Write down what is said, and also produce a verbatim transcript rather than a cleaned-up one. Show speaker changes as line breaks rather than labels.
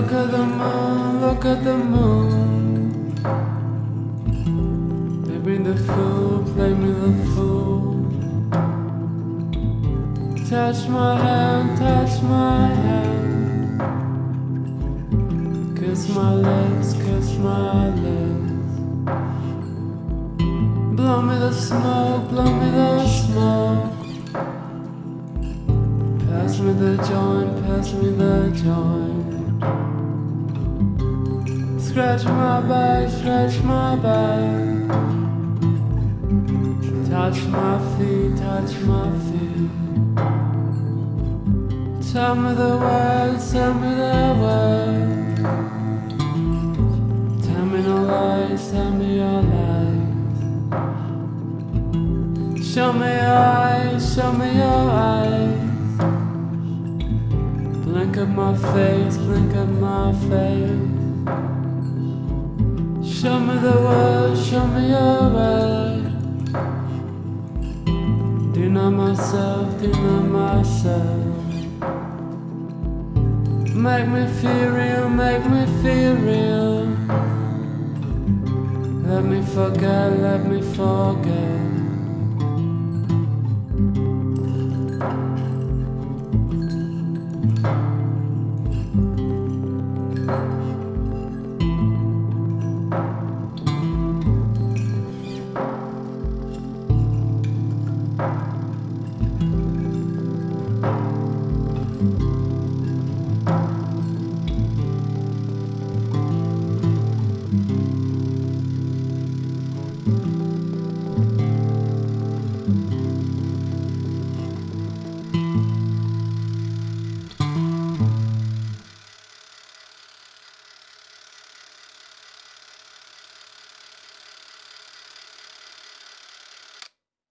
Look at the moon, look at the moon. They bring the fool, play me the fool. Touch my hand, touch my hand. Kiss my lips, kiss my lips. Blow me the smoke, blow me the smoke. Pass me the joint, pass me the joint. Scratch my back, scratch my back. Touch my feet, touch my feet. Tell me the words, tell me the words. Tell me no lies, tell me your lies. Show me your eyes, show me your eyes. Blink at my face, blink at my face. Show me the world, show me your world. Deny myself, deny myself. Make me feel real, make me feel real. Let me forget, let me forget.